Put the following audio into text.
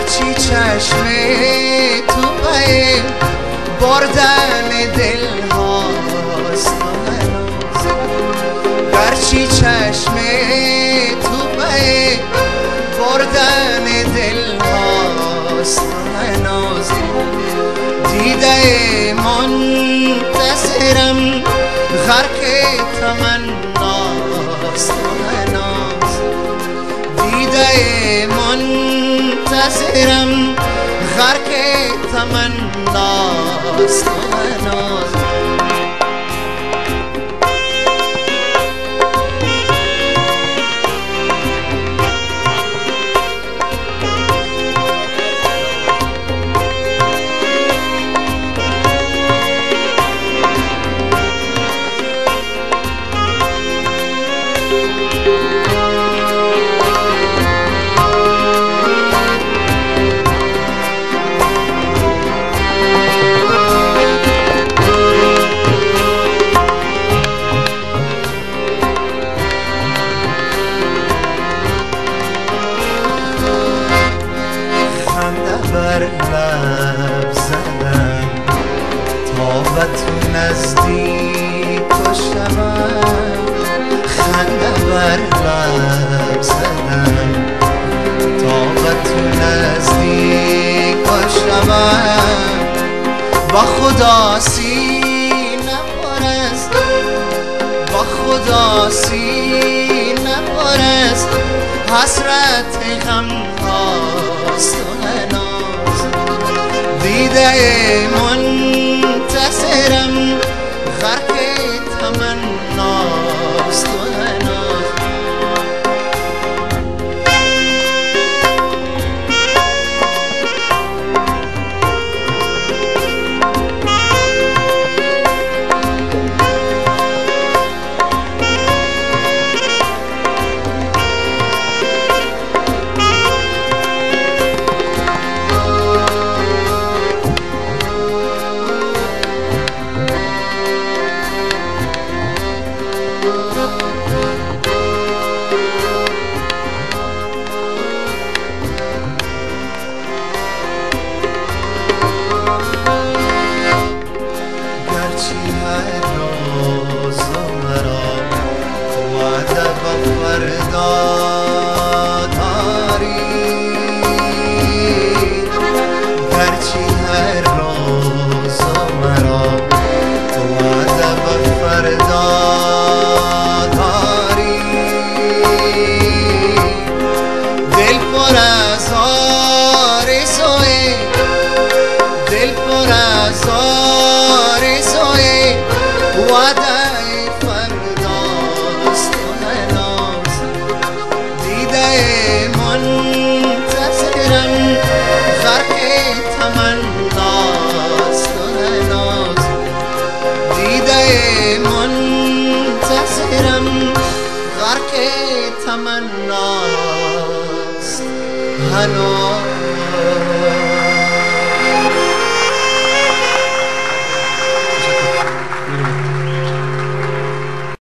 گرچی چشم تو به بردن دل هاست گرچی چشم تو به بردن دل هاست هنوز دیده منتظرم غرق تمناست هنوز دیده منتظرم غرق تمناست هنوز بر لب زدم تا به تو نزدیک شوم خنده بر لب زدم تا به تو نزدیک شوم با خدا سینه پر است با خدا سینه پر است حسرت غم هاست دیده منتظرم غرق تمناست منتظرم غرق تمناست هنوز